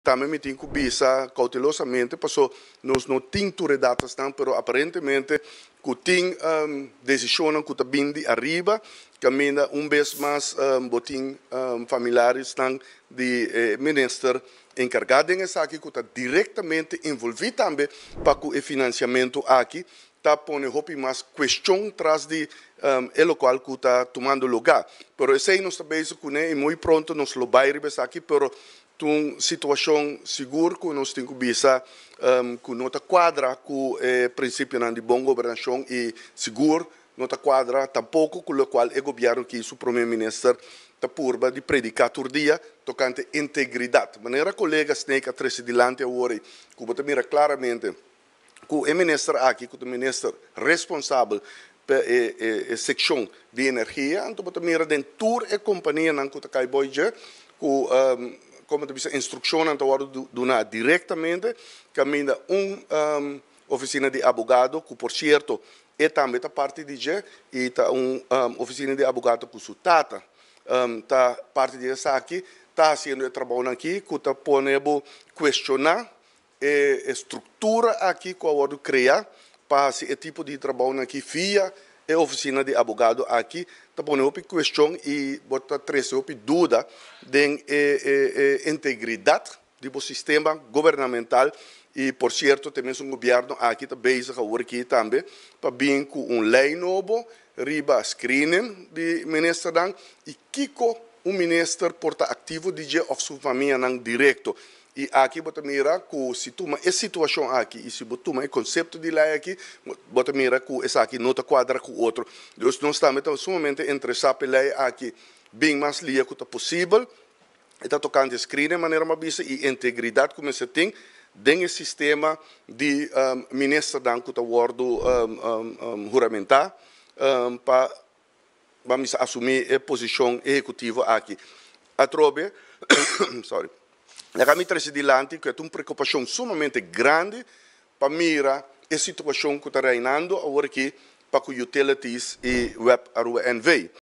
também me tenho que bisa cautelosamente, passou nós não temos datas não, pero aparentemente que tem decisão que está vindo arriba, caminha vez mais botim familiares estão de ministro encarregado nessa aqui que está diretamente envolvido também para o financiamento aqui, está pondo mais questão atrás de o qual que está tomando lugar. Pero esse aí nós também e muito pronto nós lo vai receber aqui, pero uma situação segura que nós temos que bisa que não quadra com o princípio de boa governação e seguro, não quadra tampouco com o qual o governo que o primeiro-ministro está purba de predicar todo dia tocante integridade. De maneira colega Snake atrás dilante agora, que você mira claramente que o ministro aqui, que o ministro responsável pela secção de energia, então você mira dentro da companhia que está cai boija, que como a instrução dona diretamente, caminha oficina de advogado, que por certo é também a parte de G, e está oficina de advogado que o tata, está parte de essa aqui, está fazendo o trabalho aqui, que está ponendo questionar a estrutura aqui que eu criar para esse tipo de trabalho aqui via a oficina de advogado aqui, está ponendo questão e bota trazer dúvida de integridade do sistema governamental e, por certo, temos governo aqui está bezig aqui também para vir com lei novo, riba screening de ministro dan e kiko ministro porta ativo de of sua família não direto. E aqui bota mira que se toma essa situação aqui e se toma o conceito de lei aqui, bota mira que essa aqui não está quadra com o outro. Então nós estamos sumamente interessados pela lei aqui bem mais lia que é possível. Está tocando screening de maneira mais e integridade como se tem dentro do sistema de ministro dan que está guardo juramentar para vamos assumir a posição executiva aqui. A trobe, sorry. Na caminho dilante, que é uma preocupação sumamente grande para mirar a situação que está reinando agora aqui para os utilities e web NV.